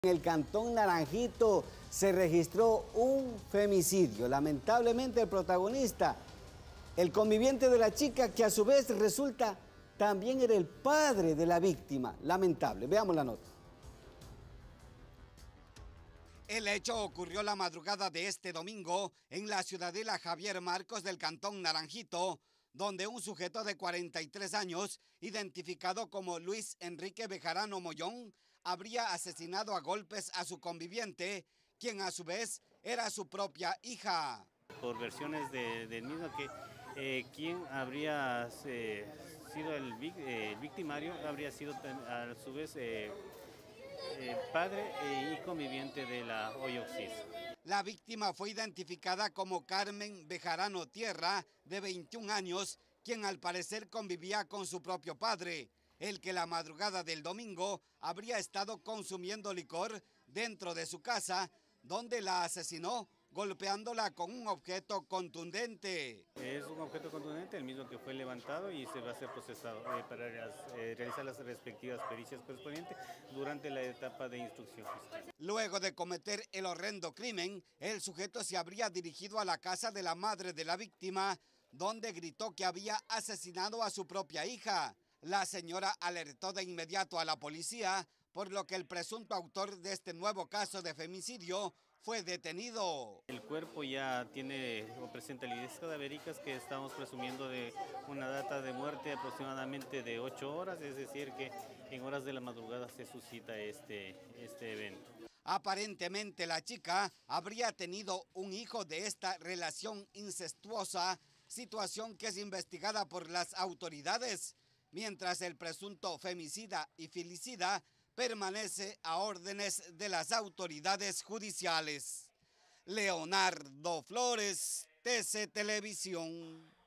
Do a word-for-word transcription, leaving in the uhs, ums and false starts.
En el Cantón Naranjito se registró un femicidio. Lamentablemente el protagonista, el conviviente de la chica, que a su vez resulta también era el padre de la víctima. Lamentable. Veamos la nota. El hecho ocurrió la madrugada de este domingo en la ciudadela Javier Marcos del Cantón Naranjito, donde un sujeto de cuarenta y tres años, identificado como Luis Enrique Bejarano Mollón, habría asesinado a golpes a su conviviente, quien a su vez era su propia hija. Por versiones del de mismo que eh, quien habría eh, sido el, eh, el victimario habría sido a su vez eh, eh, padre y conviviente de la Oyoxis. La víctima fue identificada como Carmen Bejarano Tierra, de veintiún años, quien al parecer convivía con su propio padre, el que la madrugada del domingo habría estado consumiendo licor dentro de su casa, donde la asesinó golpeándola con un objeto contundente. Es un objeto contundente, el mismo que fue levantado y se va a ser procesado eh, para eh, realizar las respectivas pericias correspondientes durante la etapa de instrucción fiscal. Luego de cometer el horrendo crimen, el sujeto se habría dirigido a la casa de la madre de la víctima, donde gritó que había asesinado a su propia hija. La señora alertó de inmediato a la policía, por lo que el presunto autor de este nuevo caso de femicidio fue detenido. El cuerpo ya tiene o presenta evidencias cadavéricas que estamos presumiendo de una data de muerte aproximadamente de ocho horas, es decir que en horas de la madrugada se suscita este, este evento. Aparentemente la chica habría tenido un hijo de esta relación incestuosa, situación que es investigada por las autoridades, mientras el presunto femicida y filicida permanece a órdenes de las autoridades judiciales. Leonardo Flores, T C Televisión.